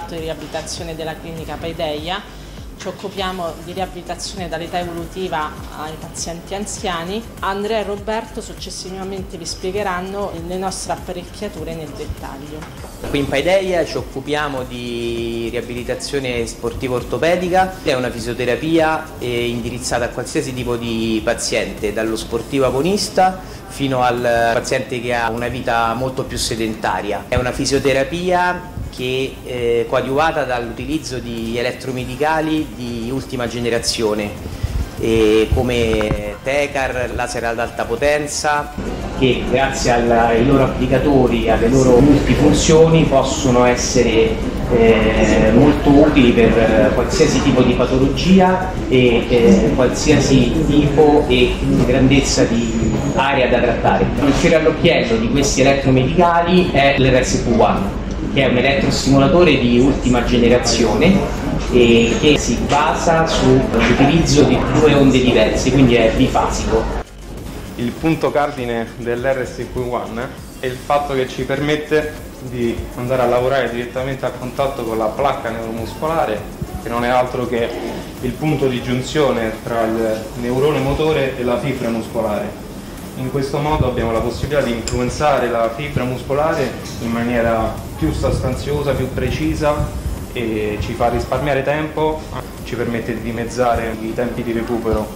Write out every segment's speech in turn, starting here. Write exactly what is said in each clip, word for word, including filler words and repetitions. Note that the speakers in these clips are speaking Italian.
reparto di riabilitazione della clinica Paideia. Ci occupiamo di riabilitazione dall'età evolutiva ai pazienti anziani. Andrea e Roberto successivamente vi spiegheranno le nostre apparecchiature nel dettaglio. Qui in Paideia ci occupiamo di riabilitazione sportiva ortopedica, è una fisioterapia indirizzata a qualsiasi tipo di paziente, dallo sportivo agonista fino al paziente che ha una vita molto più sedentaria. È una fisioterapia che è coadiuvata dall'utilizzo di elettromedicali di ultima generazione, eh, come Tecar, laser ad alta potenza, che grazie ai loro applicatori, alle loro multifunzioni, possono essere eh, molto utili per qualsiasi tipo di patologia e eh, qualsiasi tipo e grandezza di area da trattare. Il fiore all'occhiello di questi elettromedicali è l'R S Q uno, che è un elettrostimolatore di ultima generazione e che si basa sull'utilizzo di due onde diverse, quindi è bifasico. Il punto cardine dell'R S Q uno è il fatto che ci permette di andare a lavorare direttamente a contatto con la placca neuromuscolare, che non è altro che il punto di giunzione tra il neurone motore e la fibra muscolare. In questo modo abbiamo la possibilità di influenzare la fibra muscolare in maniera più sostanziosa, più precisa, e ci fa risparmiare tempo, ci permette di dimezzare i tempi di recupero.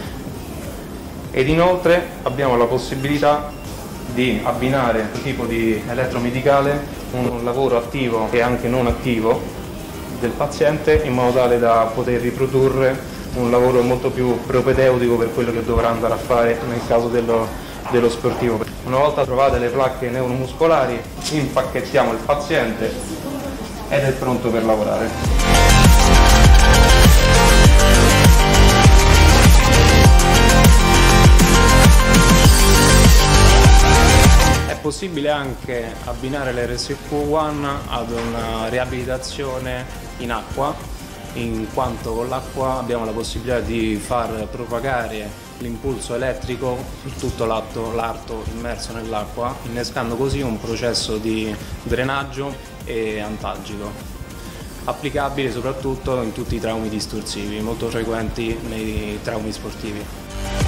Ed inoltre abbiamo la possibilità di abbinare un tipo di elettromedicale, un lavoro attivo e anche non attivo del paziente, in modo tale da poter riprodurre un lavoro molto più propedeutico per quello che dovrà andare a fare nel caso dello, dello sportivo. Una volta trovate le placche neuromuscolari, impacchettiamo il paziente ed è pronto per lavorare. È possibile anche abbinare l'R S Q uno ad una riabilitazione in acqua, in quanto con l'acqua abbiamo la possibilità di far propagare l'impulso elettrico su tutto l'arto immerso nell'acqua, innescando così un processo di drenaggio e antalgico, applicabile soprattutto in tutti i traumi distorsivi, molto frequenti nei traumi sportivi.